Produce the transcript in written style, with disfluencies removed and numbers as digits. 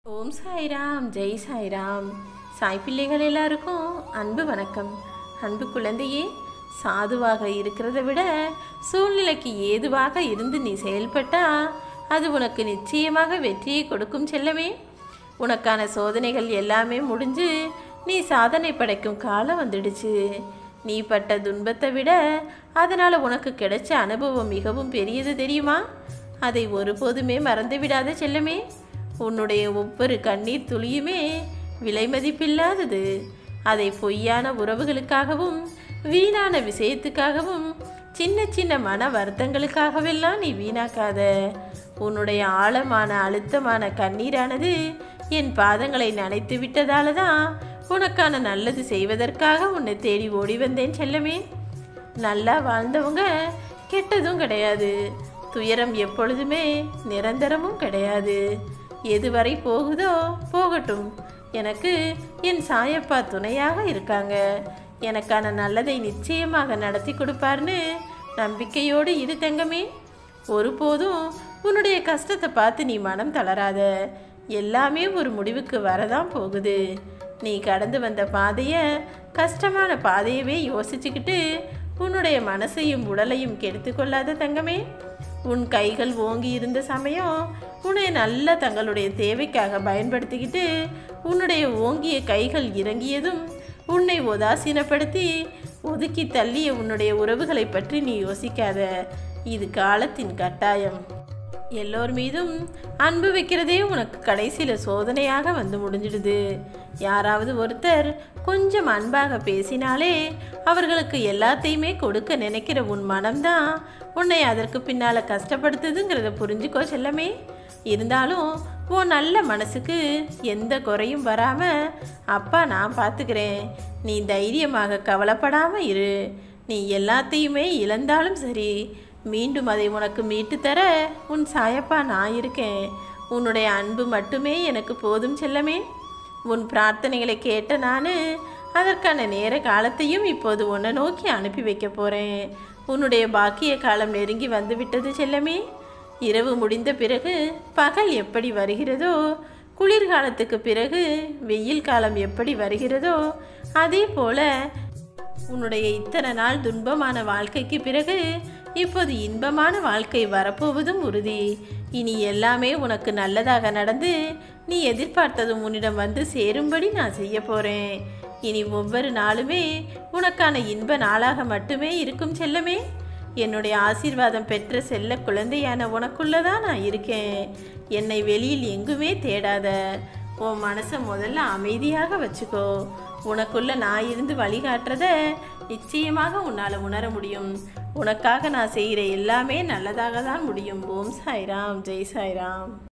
ஓம் சாய்ராம், ஜெய் சாய்ராம். சாய் பிள்ளைகள் எல்லாருக்கும் அன்பு வணக்கம். அன்பு குழந்தையே, சாதுவாக இருக்கிறத விட சூழ்நிலைக்கு ஏதுவாக இருந்து நீ செயல்பட்டா அது உனக்கு நிச்சயமாக வெற்றியை கொடுக்கும் செல்லமே. உனக்கான சோதனைகள் எல்லாமே முடிஞ்சு நீ சாதனை படைக்கும் காலம் வந்துடுச்சு. நீ பட்ட துன்பத்தை விட அதனால் உனக்கு கிடைச்ச அனுபவம் மிகவும் பெரியது தெரியுமா? அதை ஒருபோதுமே மறந்து விடாத செல்லமே. உன்னுடைய ஒவ்வொரு கண்ணீர் துளியுமே விலை மதிப்பில்லாதது. அதை பொய்யான உறவுகளுக்காகவும் வீணான விஷயத்துக்காகவும் சின்ன சின்ன மன வருத்தங்களுக்காகவெல்லாம் நீ வீணாக்காத. உன்னுடைய ஆழமான அழுத்தமான கண்ணீரானது என் பாதங்களை நனைத்து விட்டதால தான் உனக்கான நல்லது செய்வதற்காக உன்னை தேடி ஓடி வந்தேன் செல்லமே. நல்லா வாழ்ந்தவங்க கெட்டதும் கிடையாது. துயரம் எப்பொழுதுமே நிரந்தரமும் கிடையாது. எதுவரை போகுதோ போகட்டும். எனக்கு என் சாயப்பா துணையாக இருக்காங்க. எனக்கான நல்லதை நிச்சயமாக நடத்தி கொடுப்பார்னு நம்பிக்கையோடு இரு தங்கமே. ஒருபோதும் உன்னுடைய கஷ்டத்தை பார்த்து நீ மனம் தளராத. எல்லாமே ஒரு முடிவுக்கு வரதான் போகுது. நீ கடந்து வந்த பாதையை, கஷ்டமான பாதையவே யோசிச்சுக்கிட்டு உன்னுடைய மனசையும் உடலையும் கெடுத்து கொள்ளாத தங்கமே. உன் கைகள் ஓங்கி இருந்த சமயம் உன்னை நல்லா தங்களுடைய தேவைக்காக பயன்படுத்திக்கிட்டு உன்னுடைய ஓங்கிய கைகள் இறங்கியதும் உன்னை உதாசீனப்படுத்தி ஒதுக்கி தள்ளிய உன்னுடைய உறவுகளை பற்றி நீ யோசிக்காத. இது காலத்தின் கட்டாயம். எல்லோர் மீதும் அன்பு வைக்கிறதே உனக்கு கடைசியில் சோதனையாக வந்து முடிஞ்சிடுது. யாராவது ஒருத்தர் கொஞ்சம் அன்பாக பேசினாலே அவர்களுக்கு எல்லாத்தையுமே கொடுக்க நினைக்கிற உன் மனம்தான் உன்னை அதற்கு பின்னால் கஷ்டப்படுத்துதுங்கிறத புரிஞ்சுக்கோ செல்லமே. இருந்தாலும் உன் நல்ல மனசுக்கு எந்த குறையும் வராமல் அப்பா நான் பார்த்துக்கிறேன். நீ தைரியமாக கவலைப்படாமல் இரு. நீ எல்லாத்தையுமே இழந்தாலும் சரி, மீண்டும் அதை உனக்கு மீட்டு தர உன் சாயப்பா நான் இருக்கேன். உன்னுடைய அன்பு மட்டுமே எனக்கு போதும் செல்லமே. உன் பிரார்த்தனைகளை கேட்ட நான் அதற்கான நேர காலத்தையும் இப்போது உன்னை நோக்கி அனுப்பி வைக்க போகிறேன். உன்னுடைய பாக்கிய காலம் நெருங்கி வந்துவிட்டது செல்லமே. இரவு முடிந்த பிறகு பகல் எப்படி வருகிறதோ, குளிர்காலத்துக்கு பிறகு வெயில் காலம் எப்படி வருகிறதோ, அதே போல உன்னுடைய இத்தனை நாள் துன்பமான வாழ்க்கைக்கு பிறகு இப்போது இன்பமான வாழ்க்கை வரப்போவதும் உறுதி. இனி எல்லாமே உனக்கு நல்லதாக நடந்து நீ எதிர்பார்த்ததும் உன்னிடம் வந்து சேரும்படி நான் செய்ய போகிறேன். இனி ஒவ்வொரு நாளுமே உனக்கான இன்ப நாளாக மட்டுமே இருக்கும் செல்லமே. என்னுடைய ஆசீர்வாதம் பெற்ற செல்ல குழந்தையான உனக்குள்ளதான் நான் இருக்கேன். என்னை வெளியில் எங்குமே தேடாத. உன் மனசை முதல்ல அமைதியாக வச்சுக்கோ. உனக்குள்ள நான் இருந்து வழிகாட்டுறத நிச்சயமாக உன்னால் உணர முடியும். உனக்காக நான் செய்கிற எல்லாமே நல்லதாக தான் முடியும். ஓம் சாய்ராம், ஜெய் சாய்ராம்.